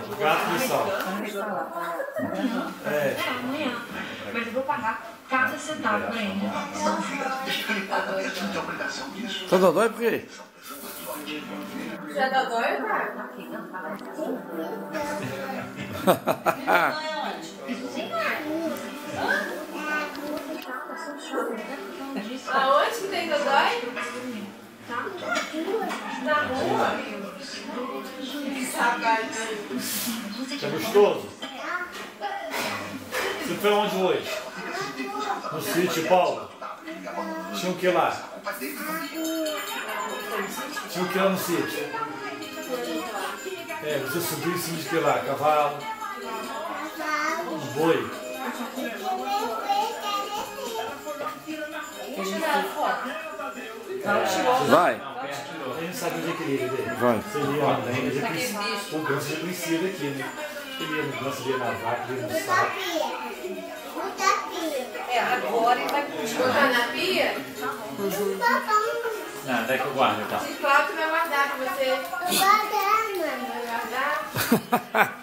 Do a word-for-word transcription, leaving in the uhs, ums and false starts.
gato de sal. É. Mas eu vou pagar cada centavo pra ele. Tá dodói por quê? Já dá dói, cara? Aonde que tem dodói? Na rua? Que saudade. Tá gostoso? Você foi onde hoje? No sítio, Paulo? Tinha o que lá? Tinha o que lá no sítio? É, você subiu em cima de que lá? Cavalo? Um boi? Vai. A gente sabe onde é que ele ia. Vai. Você ia andando, ele já conhecia. O ganso já conhecia daqui, né? Ele ia no ganso, ele ia na vaca, ele ia no saco. É, agora ele vai botar na pia? Não, daí que eu guardo, tá? Se Cláudio vai guardar pra você. Vai guardar, mano. Vai guardar?